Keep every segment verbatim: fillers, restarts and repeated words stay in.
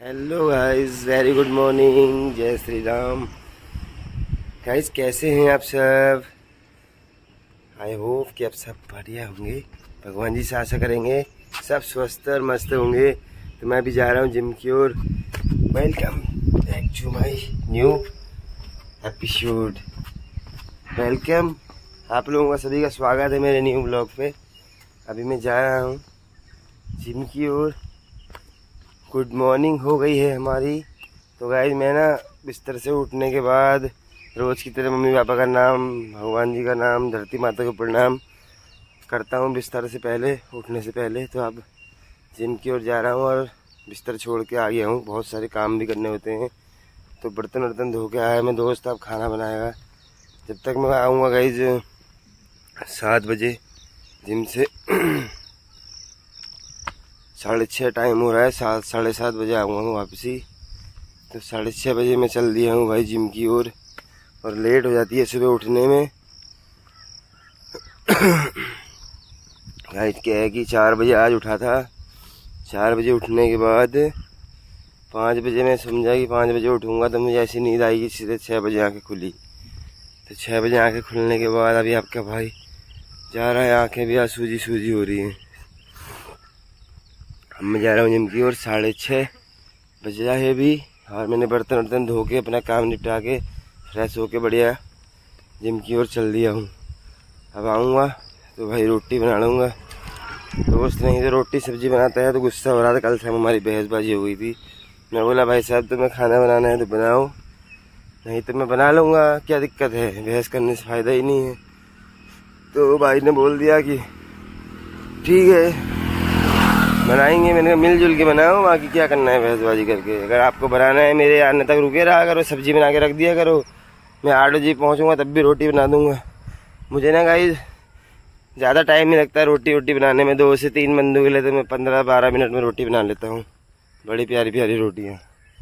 Hello guys, very good morning, जय Shri Ram. Guys कैसे हैं आप सब? आई होप कि आप सब बढ़िया होंगे। भगवान जी से आशा करेंगे सब स्वस्थ और मस्त होंगे। तो मैं भी जा रहा हूँ जिम की ओर। Welcome back to my new episode. Welcome, आप लोगों का सभी का स्वागत है मेरे न्यू ब्लॉग पे। अभी मैं जा रहा हूँ जिम की ओर। गुड मॉर्निंग हो गई है हमारी। तो गाइस मैं ना बिस्तर से उठने के बाद रोज़ की तरह मम्मी पापा का नाम, भगवान जी का नाम, धरती माता को प्रणाम करता हूँ बिस्तर से पहले, उठने से पहले। तो अब जिम की ओर जा रहा हूँ और बिस्तर छोड़ के आ गया हूँ। बहुत सारे काम भी करने होते हैं। तो बर्तन वर्तन धो के आया मैं दोस्त, अब खाना बनाएगा। जब तक मैं आऊँगा गाइस सात बजे जिम से साढ़े छः टाइम हो रहा है, सात साढ़े सात बजे आऊँगा मैं वापसी। तो साढ़े छः बजे मैं चल दिया हूँ भाई जिम की ओर। और, और लेट हो जाती है सुबह उठने में। गाइस क्या है कि चार बजे आज उठा था। चार बजे उठने के बाद पाँच बजे मैं समझा कि पाँच बजे उठूँगा तो मुझे ऐसी नींद आएगी, सीधे छः बजे आँखें खुली। तो छः बजे आँखें खुलने के बाद अभी आपका भाई जा रहा है, आँखें भी आज सूजी सूजी हो रही हैं। मैं जा रहा हूँ जिम की ओर, साढ़े छः बजा है भी। और मैंने बर्तन वर्तन धो के अपना काम निपटा के फ्रेश होके बढ़िया जिम की ओर चल दिया हूँ। अब आऊँगा तो भाई रोटी बना लूँगा। दोस्त नहीं तो रोटी सब्जी बनाता है तो गुस्सा हो रहा था। कल शाम हमारी बहसबाजी हो गई थी। मैं बोला भाई साहब तुम्हें खाना बनाना है तो बनाओ, नहीं तो मैं बना लूँगा, क्या दिक्कत है, बहस करने से फ़ायदा ही नहीं है। तो भाई ने बोल दिया कि ठीक है बनाएंगे। मैंने कहा मिलजुल के बनाओ, बाकी क्या करना है बहसबाजी करके। अगर आपको बनाना है मेरे आने तक रुके रहा करो, सब्जी बना के रख दिया करो। मैं आठ बजे पहुँचूँगा तब भी रोटी बना दूँगा। मुझे ना गाइस ज़्यादा टाइम नहीं लगता रोटी वोटी बनाने में। दो से तीन बंदों के लिए तो मैं पंद्रह बारह मिनट में रोटी बना लेता हूँ, बड़ी प्यारी प्यारी रोटियाँ।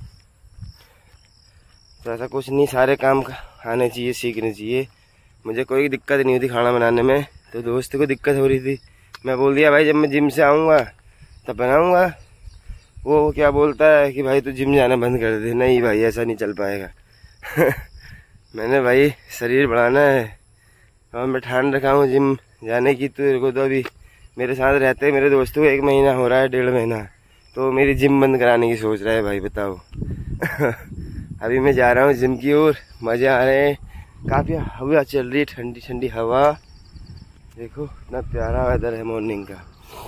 तो ऐसा कुछ नहीं, सारे काम आने चाहिए, सीखने चाहिए। मुझे कोई दिक्कत नहीं होती खाना बनाने में। तो दोस्त को दिक्कत हो रही थी। मैं बोल दिया भाई जब मैं जिम से आऊँगा तब बनाऊँगा। वो क्या बोलता है कि भाई तू जिम जाना बंद कर दे। नहीं भाई ऐसा नहीं चल पाएगा। मैंने भाई शरीर बढ़ाना है और मैं ठान रखा हूँ जिम जाने की। तो को तो अभी मेरे साथ रहते मेरे दोस्तों को एक महीना हो रहा है, डेढ़ महीना, तो मेरी जिम बंद कराने की सोच रहा है भाई, बताओ। अभी मैं जा रहा हूँ जिम की ओर, मज़े आ रहे हैं। काफ़ी हवा चल रही है, ठंडी ठंडी हवा। देखो इतना प्यारा वेदर है मॉर्निंग का।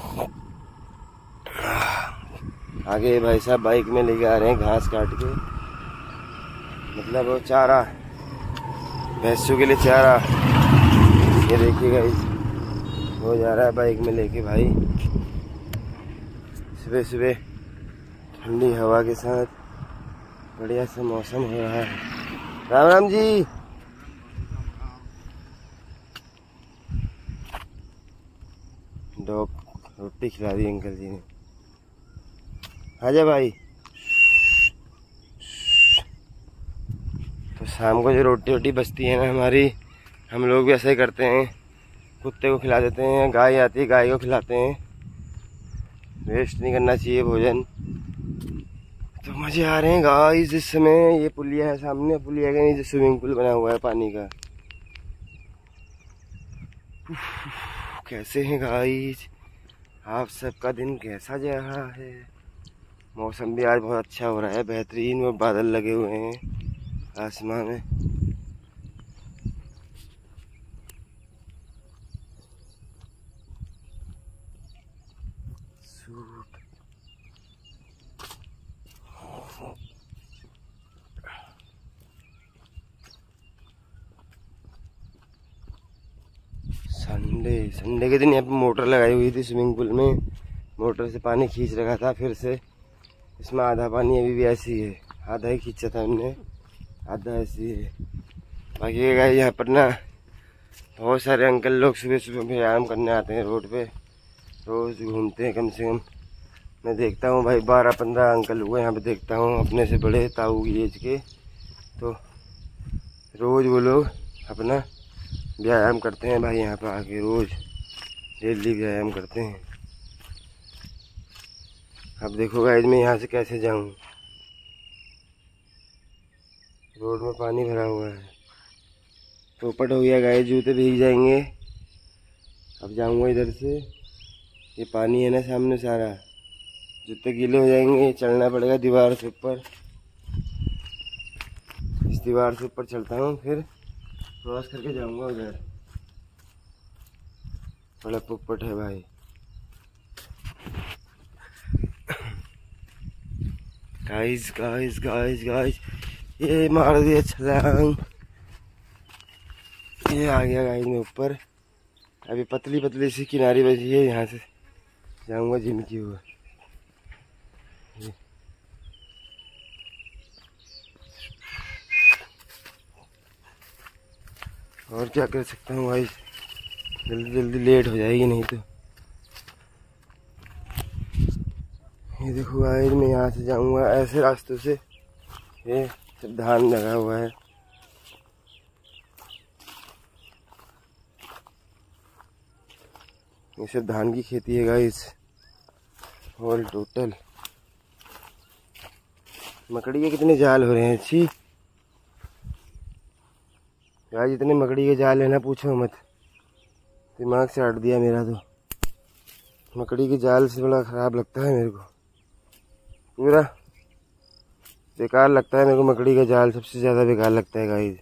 आगे भाई साहब बाइक में लेके आ रहे हैं घास काट के, मतलब वो चारा, भैंसों के लिए चारा। ये देखिएगा वो जा रहा है बाइक में लेके भाई। सुबह सुबह ठंडी हवा के साथ बढ़िया सा मौसम हो रहा है। राम राम जी। डॉग रोटी खिला दी अंकल जी ने। आजा भाई। तो शाम को जो रोटी रोटी बचती है ना हमारी, हम लोग भी ऐसा ही करते हैं, कुत्ते को खिला देते हैं, गाय आती है गाय को खिलाते हैं। वेस्ट नहीं करना चाहिए भोजन। तो मजे आ रहे हैं गाइस इस समय। ये पुलिया है सामने, पुलिया के नीचे स्विमिंग पूल बना हुआ है पानी का। कैसे हैं गाइस, आप सबका दिन कैसा जा रहा है? मौसम भी आज बहुत अच्छा हो रहा है, बेहतरीन। वो बादल लगे हुए हैं आसमान में। संडे संडे के दिन यहाँ पे मोटर लगाई हुई थी स्विमिंग पूल में। मोटर से पानी खींच रखा था फिर से। इसमें आधा पानी अभी भी ऐसी है, आधा ही खींचा था हमने, आधा ऐसी है। बाकी गाइस यहाँ पर ना बहुत सारे अंकल लोग सुबह सुबह व्यायाम करने आते हैं रोड पे, रोज़ घूमते हैं। कम से कम मैं देखता हूँ भाई बारह पंद्रह अंकल हुए यहाँ पे देखता हूँ, अपने से बड़े ताऊ की एज के। तो रोज़ वो लोग अपना व्यायाम करते हैं भाई यहाँ पर आके, रोज़ डेली व्यायाम करते हैं। अब देखो गाइस मैं यहाँ से कैसे जाऊँ, रोड में पानी भरा हुआ है, पोपट हो गया गाइस, जूते भीग जाएंगे। अब जाऊंगा इधर से, ये पानी है ना सामने सारा, जूते गीले हो जाएंगे, चलना पड़ेगा दीवार से ऊपर। इस दीवार से ऊपर चलता हूँ, फिर क्रॉस करके जाऊंगा उधर। बड़ा पोपट है भाई। गाइस गाइस गाइस गाइस, ये मार दिया छलांग, ये आ गया गाइस मैं ऊपर। अभी पतली पतली सी किनारी बची है, यहाँ से जाऊंगा जिम की ओर। और क्या कर सकता हूँ भाई, जल्दी जल्दी लेट हो जाएगी नहीं तो। ये देखो भाई, मैं यहाँ से जाऊंगा ऐसे रास्तों से, ये सब धान लगा हुआ है। ये सब धान की खेती है गाइस, और टोटल मकड़ी के कितने जाल हो रहे हैं। अच्छी यार, जितने मकड़ी के जाल है ना पूछो मत, दिमाग से हट दिया मेरा तो। मकड़ी के जाल से बड़ा खराब लगता है मेरे को, पूरा बेकार लगता है मेरे को। मकड़ी का जाल सबसे ज़्यादा बेकार लगता है गाइस,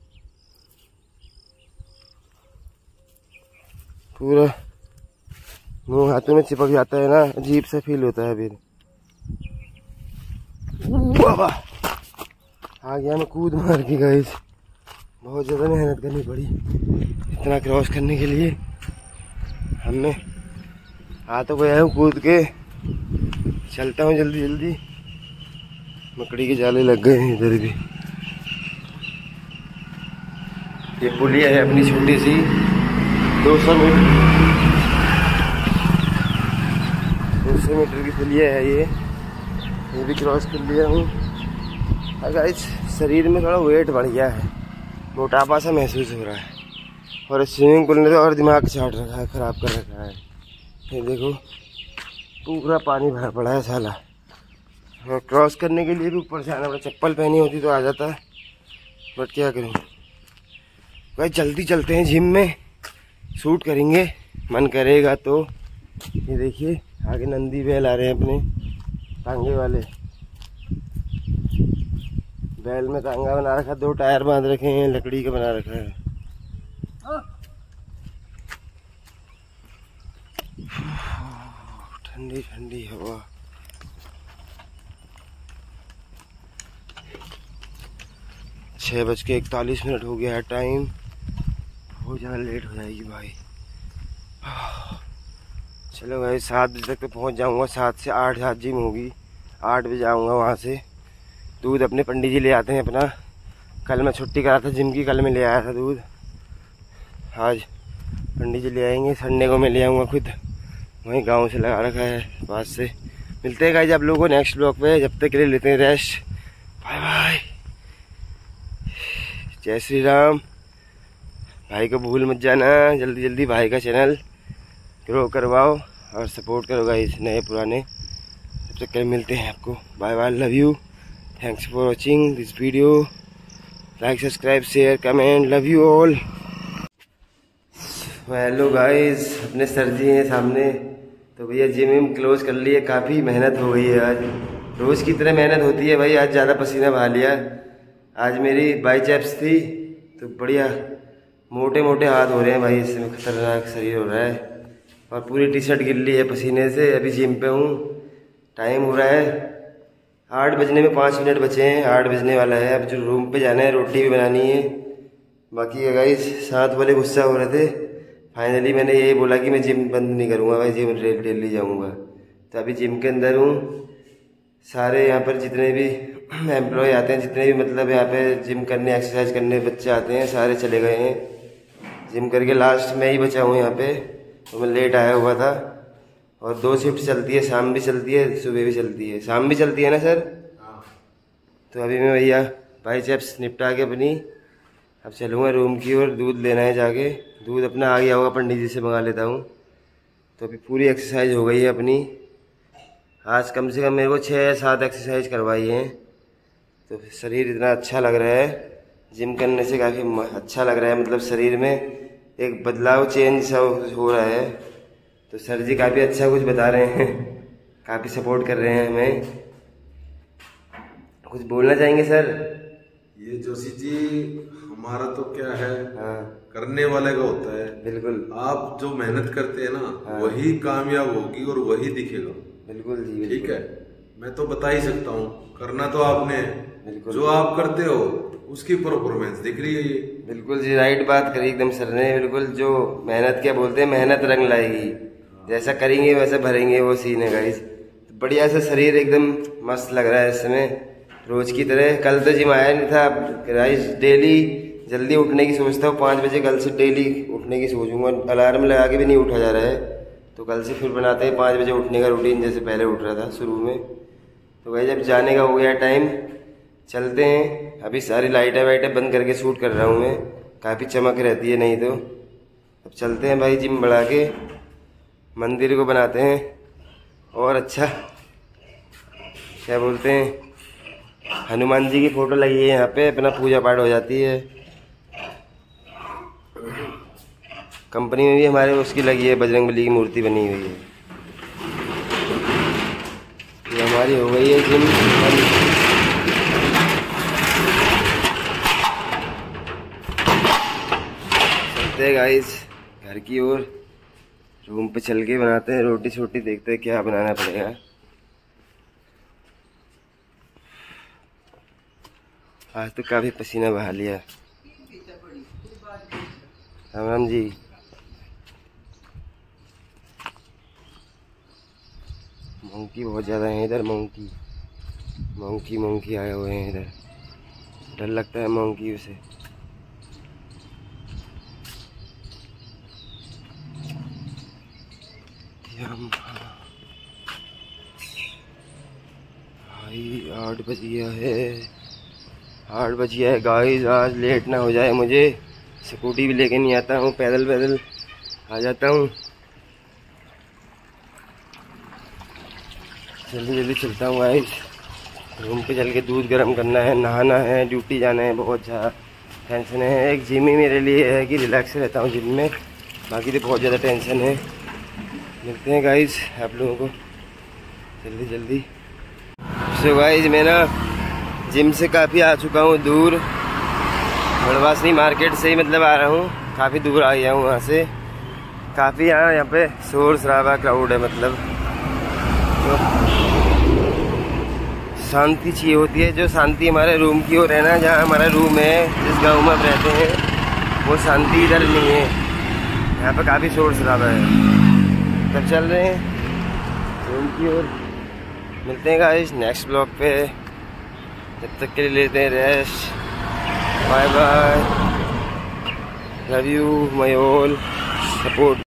पूरा मुंह हाथों में चिपक जाता है ना, अजीब सा फील होता है। फिर बाबा आ गया मैं कूद मार के गाइस, बहुत ज़्यादा मेहनत करनी पड़ी इतना क्रॉस करने के लिए। हमने आ तो गया हूँ कूद के, चलता हूँ जल्दी जल्दी। मकड़ी के जाले लग गए हैं इधर भी। ये पुलिया है अपनी छोटी सी, दो सौ मीटर दो सौ मीटर की पुलिया है ये ये भी क्रॉस कर लिया हूँ। अगर इस शरीर में थोड़ा वेट बढ़ गया है, मोटापा सा महसूस हो रहा है, और स्विमिंग पूल ने तो और दिमाग चाट रखा है, ख़राब कर रखा है। ये देखो पूरा पानी भरा पड़ा है साला, और क्रॉस करने के लिए भी ऊपर से आना पड़ा। चप्पल पहनी होती तो आ जाता, बट क्या करूँ भाई। जल्दी चलते हैं जिम में, शूट करेंगे मन करेगा तो। ये देखिए आगे नंदी बैल आ रहे हैं अपने टांगे वाले। बैल में टांगा बना रखा, दो टायर बांध रखे हैं, लकड़ी का बना रखा है। ठंडी ठंडी हवा। छः बज के इकतालीस मिनट हो गया है टाइम, बहुत ज़्यादा लेट हो जाएगी भाई। चलो भाई, सात बजे तक तो पहुंच जाऊंगा। सात से आठ सात जिम होगी, आठ बजे आऊँगा वहाँ से। दूध अपने पंडित जी ले आते हैं अपना। कल मैं छुट्टी करा था जिम की, कल मैं ले आया था दूध, आज पंडित जी ले आएंगे। संडे को मैं ले आऊँगा खुद, वहीं गांव से लगा रखा है पास से। मिलते हैं गाइस आप लोगों को नेक्स्ट ब्लॉग पे, जब तक के लिए लेते हैं रेस्ट। बाय बाय, जय श्री राम। भाई को भूल मत जाना, जल्दी जल्दी भाई का चैनल ग्रो करवाओ और सपोर्ट करो गाइस, नए पुराने। तब तक के लिए मिलते हैं आपको, bye bye, love you, thanks for watching this video, like subscribe share comment, love you all. Hello guys, अपने सर जी हैं सामने। तो भैया जिम विम क्लोज कर लिए, काफ़ी मेहनत हो गई है आज, रोज़ की तरह मेहनत होती है भाई। आज ज़्यादा पसीना बहा लिया। आज मेरी बाइसेप्स थी तो बढ़िया मोटे मोटे हाथ हो रहे हैं भाई, इससे खतरनाक शरीर हो रहा है, और पूरी टी शर्ट गिर ली है पसीने से। अभी जिम पे हूँ, टाइम हो रहा है आठ बजने में पाँच मिनट बचे हैं, आठ बजने वाला है। अब जो रूम पे जाना है, रोटी भी बनानी है। बाकी गाइस साथ वाले गुस्सा हो रहे थे, फाइनली मैंने यही बोला कि मैं जिम बंद नहीं करूँगा भाई, जिम डेली जाऊँगा। तो अभी जिम के अंदर हूँ। सारे यहाँ पर जितने भी एम्प्लॉय आते हैं, जितने भी मतलब यहाँ पे जिम करने एक्सरसाइज करने बच्चे आते हैं, सारे चले गए हैं जिम करके। लास्ट में ही बचा हूँ यहाँ पे, तो मैं लेट आया हुआ था। और दो शिफ्ट चलती है, शाम भी चलती है, सुबह भी चलती है। शाम भी चलती है ना सर? तो अभी मैं भैया बाइसेप्स निपटा के अपनी अब चलूँगा रूम की ओर, दूध लेना है जाके। दूध अपना आ गया होगा, पंडित जी से मंगा लेता हूँ। तो अभी पूरी एक्सरसाइज हो गई है अपनी। आज कम से कम मेरे को छः सात एक्सरसाइज करवाई हैं। तो शरीर इतना अच्छा लग रहा है, जिम करने से काफ़ी अच्छा लग रहा है, मतलब शरीर में एक बदलाव चेंज सा हो रहा है। तो सर जी काफ़ी अच्छा कुछ बता रहे हैं, काफ़ी सपोर्ट कर रहे हैं हमें। कुछ बोलना चाहेंगे सर? ये जोशी जी, हमारा तो क्या है, हाँ करने वाले का होता है। बिल्कुल, आप जो मेहनत करते हैं ना, हाँ। वही कामयाब होगी और वही दिखेगा। बिल्कुल जी, ठीक है, मैं तो बता ही सकता हूँ, करना तो आपने बिल्कुल, जो आप करते हो उसकी परफॉर्मेंस दिख रही है ये। बिल्कुल जी, राइट बात करी एकदम सर ने। बिल्कुल, जो मेहनत क्या बोलते हैं, मेहनत रंग लाएगी, जैसा करेंगे वैसा भरेंगे, वो सीन है गाइस। बढ़िया सा शरीर एकदम मस्त लग रहा है इस समय, रोज की तरह। कल तो जिम आया नहीं था गाइस, डेली जल्दी उठने की सोचता हूँ, पाँच बजे कल से डेली उठने की सोचूंगा। अलार्म लगा के भी नहीं उठा जा रहा है, तो कल से फिर बनाते हैं पाँच बजे उठने का रूटीन, जैसे पहले उठ रहा था शुरू में। तो भाई जब जाने का हो गया टाइम, चलते हैं। अभी सारी लाइटें वाइटें बंद करके शूट कर रहा हूँ मैं, काफ़ी चमक रहती है नहीं तो। अब चलते हैं भाई, जिम बढ़ा के मंदिर को बनाते हैं और अच्छा, क्या बोलते हैं, हनुमान जी की फोटो लगी है यहाँ पे, अपना पूजा पाठ हो जाती है। कंपनी में भी हमारे उसकी लगी है, बजरंगबली की मूर्ति बनी हुई है। ये हमारी हो गई है जिम। चलते हैं गाइस घर की ओर, रूम पे चल के बनाते हैं रोटी छोटी, देखते हैं क्या बनाना पड़ेगा। आज तो काफी पसीना बहा लिया। राम राम जी। मंकी बहुत ज्यादा है इधर, मंकी मंकी मंकी आए हुए हैं इधर, डर लगता है मंकी से। भाई आठ बज गया है, आठ बज गया है गाइस। आज लेट ना हो जाए मुझे, स्कूटी भी लेके नहीं आता हूँ, पैदल पैदल आ जाता हूँ। जल्दी जल्दी चलता हूँ गाइस, रूम पे चल के दूध गर्म करना है, नहाना है, ड्यूटी जाना है, बहुत ज़्यादा टेंशन है। एक जिम ही मेरे लिए है कि रिलैक्स रहता हूँ जिम में, बाकी तो बहुत ज़्यादा टेंशन है। मिलते हैं गाइस आप लोगों को जल्दी जल्दी। सो गाइस मैं ना जिम से काफ़ी आ चुका हूँ दूर, बड़वासनी मार्केट से ही मतलब आ रहा हूँ, काफ़ी दूर आ गया हूँ वहाँ से। काफ़ी यहाँ यहाँ पे शोर शराबा क्राउड है, मतलब तो शांति चाहिए होती है, जो शांति हमारे रूम की ओर है ना, जहाँ हमारा रूम है, जिस गांव में हम रहते हैं, वो शांति इधर नहीं है। यहाँ पे काफ़ी शोर शराबा है। तब चल रहे हैं रूम की ओर, मिलते हैं गाइस नेक्स्ट ब्लॉग पे। जब तक के लिए लेते हैं rest, bye bye, love you my all support.